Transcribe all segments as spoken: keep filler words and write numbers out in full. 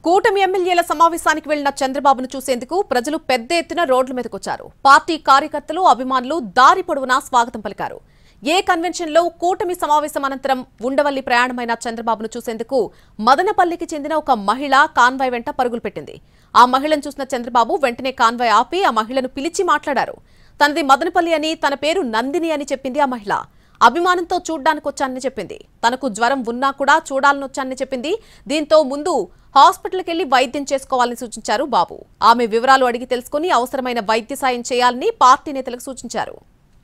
కూటమి ఎమ్మెల్యేల సమావేశానికి వెళ్లిన చంద్రబాబును చూసేందుకు ప్రజలు పెద్ద ఎత్తున రోడ్ల మీదకొచ్చారు. పార్టీ కార్యకర్తలు, అభిమానులు దారి పొడవునా స్వాగతం పలికారు. ఏ కన్వెన్షన్లో కూటమి సమావేశం అనంతరం ఉండవల్లి ప్రయాణమైన చంద్రబాబును చూసేందుకు మదనపల్లికి చెందిన ఒక మహిళ కాన్వాయ్ వెంట పరుగులు పెట్టింది. ఆ మహిళను చూసిన చంద్రబాబు వెంటనే కాన్వాయ్ ఆపి ఆ మహిళను పిలిచి మాట్లాడారు. తనది మదనపల్లి అని, తన పేరు నందిని అని చెప్పింది ఆ మహిళ. అభిమానంతో చూడ్డానికి వచ్చానని చెప్పింది. తనకు జ్వరం ఉన్నా కూడా చూడాలనొచ్చానని చెప్పింది. దీంతో ముందు హాస్పిటల్కి వెళ్లి వైద్యం చేసుకోవాలని సూచించారు బాబు. ఆమె వివరాలు అడిగి తెలుసుకుని అవసరమైన వైద్య సాయం చేయాలని పార్టీ నేతలకు సూచించారు.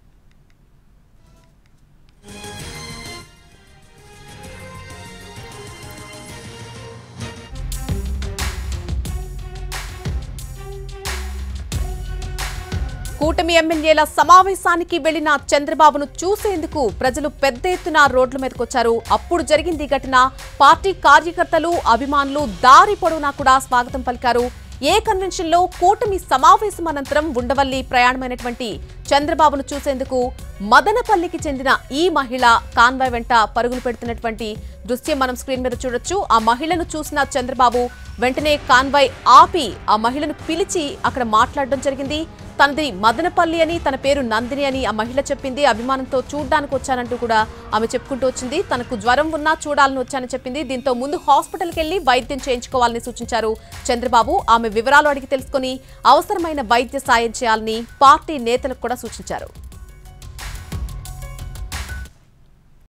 కూటమి ఎమ్మెల్యేల సమావేశానికి వెళ్లిన చంద్రబాబును చూసేందుకు ప్రజలు పెద్ద ఎత్తున రోడ్ల మీదకొచ్చారు. అప్పుడు జరిగింది ఘటన. పార్టీ కార్యకర్తలు, అభిమానులు దారి పొడవునా కూడా స్వాగతం పలికారు. ఏ కన్వెన్షన్లో కూటమి సమావేశం అనంతరం ఉండవల్లి ప్రయాణమైనటువంటి చంద్రబాబును చూసేందుకు మదనపల్లికి చెందిన ఈ మహిళ కాన్వాయ్ వెంట పరుగులు పెడుతున్నటువంటి దృశ్యం మనం స్క్రీన్ మీద చూడొచ్చు. ఆ మహిళను చూసిన చంద్రబాబు వెంటనే కాన్వాయ్ ఆపి ఆ మహిళను పిలిచి అక్కడ మాట్లాడడం జరిగింది. తనది మదనపల్లి అని, తన పేరు నందిని అని ఆ మహిళ చెప్పింది. అభిమానంతో చూడ్డానికి వచ్చానంటూ కూడా ఆమె చెప్పుకుంటూ వచ్చింది. తనకు జ్వరం ఉన్నా చూడాలని వచ్చానని చెప్పింది. దీంతో ముందు హాస్పిటల్కి వెళ్లి వైద్యం చేయించుకోవాలని సూచించారు చంద్రబాబు. ఆమె వివరాలు అడిగి తెలుసుకుని అవసరమైన వైద్య సాయం చేయాలని పార్టీ నేతలకు కూడా సూచించారు.